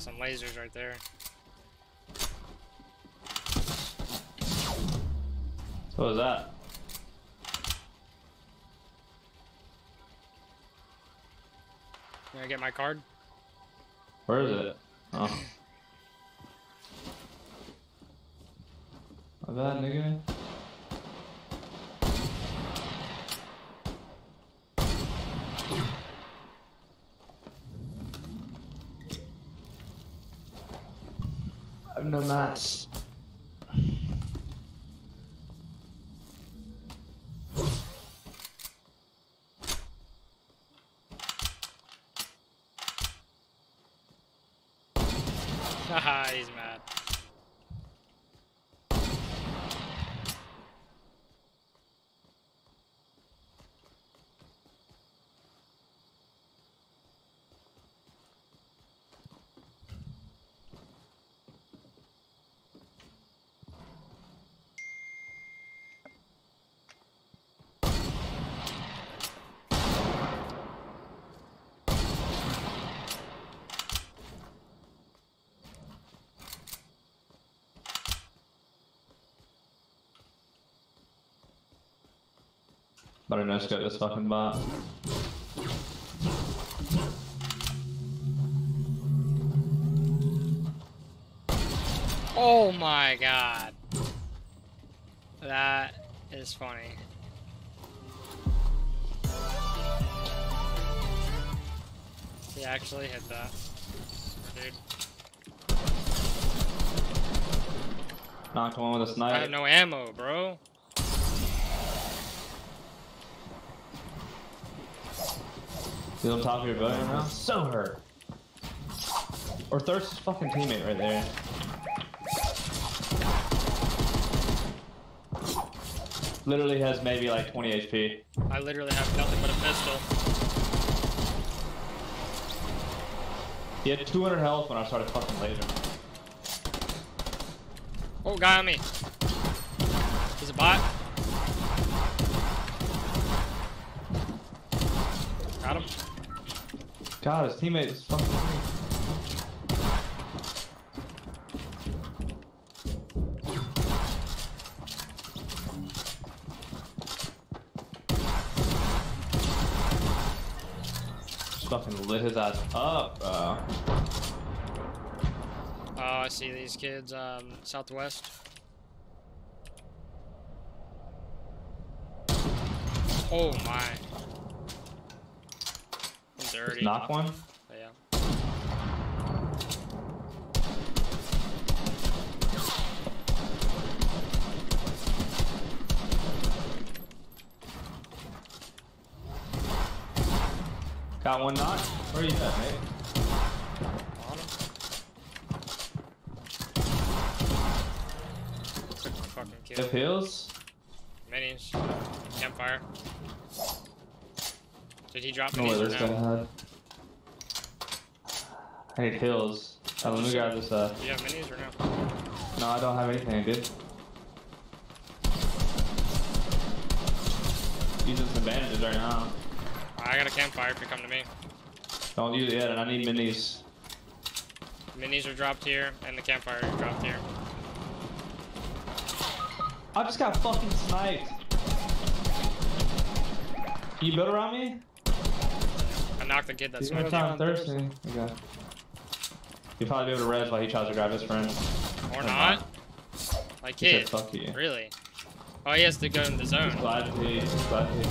some lasers right there. What was that? Can I get my card? Where is it? Oh. My bad, nigga. I have no mats. Haha, he's mad. Better no scope this fucking bot. Oh my god. That is funny. He actually hit that. Dude. Knocked one with a sniper. I have no ammo, bro. He's on top of your boat right now. So hurt. Or Thirst's fucking teammate right there. Literally has maybe like 20 HP. I literally have nothing but a pistol. He had 200 health when I started fucking lasering. Oh, guy on me. He's a bot. Got him. God, his teammate is fucking. Fucking lit his ass up, bro. Oh, I see these kids, southwest. Oh my. I'm dirty. Knock one? Yeah. Got one knock? Where are you at, mate? On him. Took the fucking kill. Hip heals? Minis. Campfire. Did he drop No way, minis or this guy no? had. I need heals. Let me grab this, Do you have minis or no? No, I don't have anything, dude. Using some bandages right now. I got a campfire if you come to me. Don't use it yet, and I need minis. Minis are dropped here, and the campfire is dropped here. I just got fucking sniped. Can you build around me? I knocked the kid that He's sniped gonna you. thirsty. Okay. You'll probably be able to res while he tries to grab his friend. Or not. Like He said, kid. fuck you. Really? Oh, he has to go in the zone. Glad to be. Glad to be.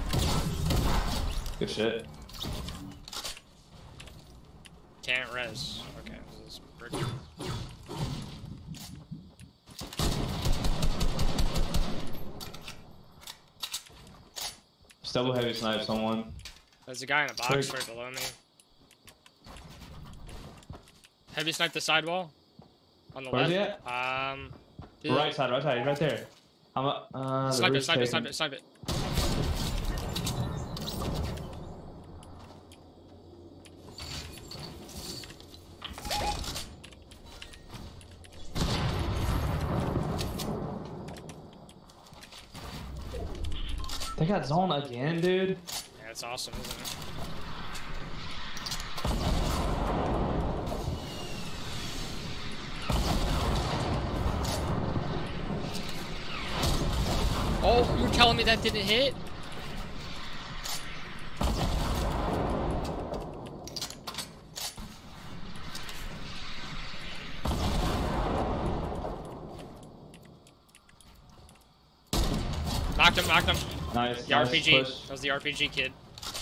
Good shit. Can't res. Okay, this is brick. Double heavy snipe someone. There's a guy in a box right below me. Heavy snipe the sidewall. On the Where's left. he at? Dude, Right side, he's right there. I'm a, snipe it, snipe it, snipe it, snipe it. They got zone again, dude. Yeah, it's awesome, isn't it? Oh, you're telling me that didn't hit? Knocked him, knocked him. Nice. The nice RPG. push. That was the RPG kid.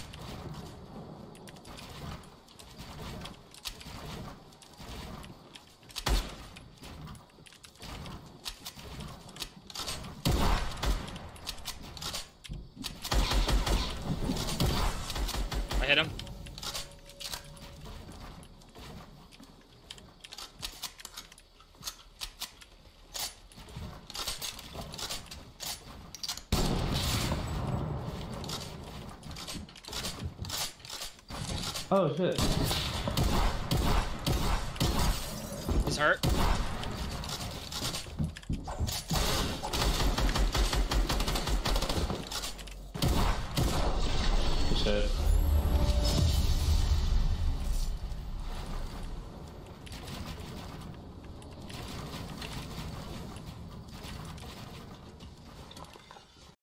I hit him. Oh shit. He's hurt. Shit.